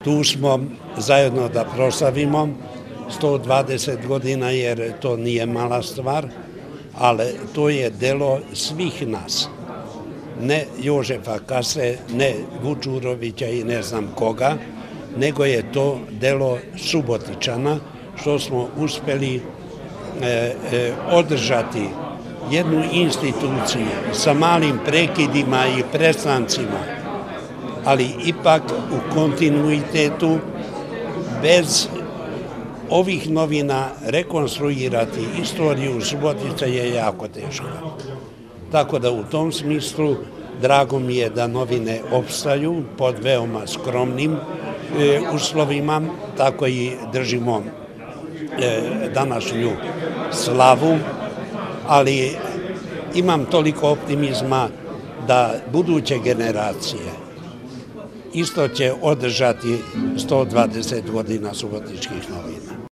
Tu smo zajedno da proslavimo 120 godina, jer to nije mala stvar, ali to je delo svih nas. Ne Jožefa Kase, ne Vučurovića i ne znam koga, nego je to delo Subotičana, što smo uspeli održati jednu instituciju sa malim prekidima i prestancima, ali ipak u kontinuitetu, bez ovih novina rekonstruirati istoriju Subotice je jako teško. Tako da u tom smislu drago mi je da novine opstaju pod veoma skromnim uslovima, tako i držimo današnju slavu, ali imam toliko optimizma da buduće generacije isto će održati 120 godina Subotičkih novina.